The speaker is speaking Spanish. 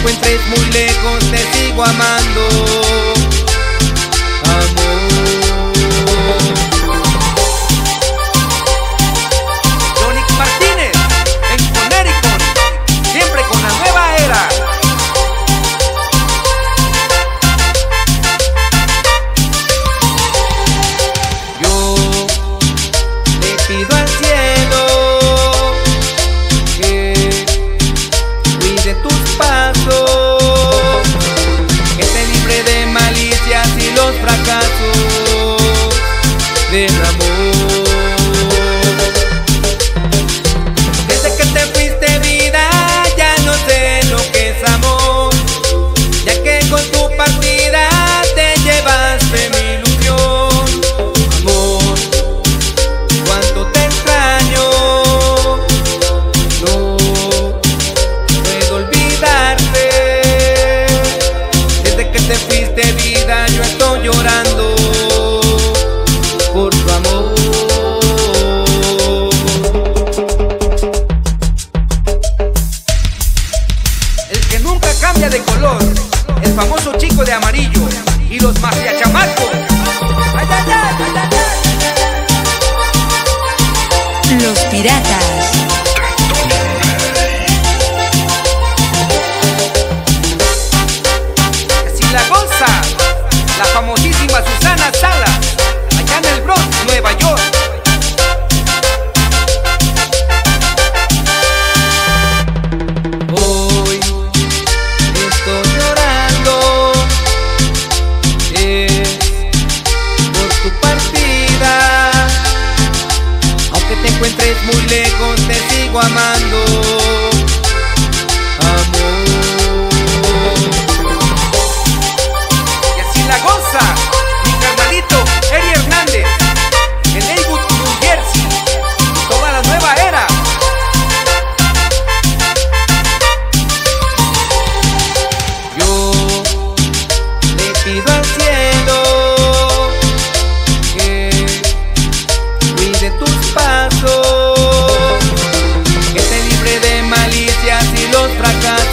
encuentres muy lejos, te sigo amando, amor. Johnny Martínez en Connecticut, siempre con la nueva era. Yo le pido al cielo que cuide tus pasos, que te libre de malicias y los fracasos del amor. Desde que te fuiste, vida, ya no sé lo que es amor, ya que con tu partida te llevaste mi ilusión. Amor, cuánto te extraño, no puedo olvidarte. Desde que te fuiste, vida, yo estoy llorando por tu amor. El que nunca cambia de color, el famoso chico de amarillo y los mafiachamacos. ¡Ay, ay, ay, ay, ay, ay! Los Piratas. Si la goza, la famosísima Susana Salas, allá en el Bronx, Nueva York. Hoy estoy llorando, por tu partida. Aunque te encuentres muy lejos, te sigo amando, amor. Y así la goza mi carnalito Eri Hernández en Lakewood, New Jersey, toda la nueva era. Yo le pido al cielo que cuide tus pasos, que te libre de malicias y los fracasos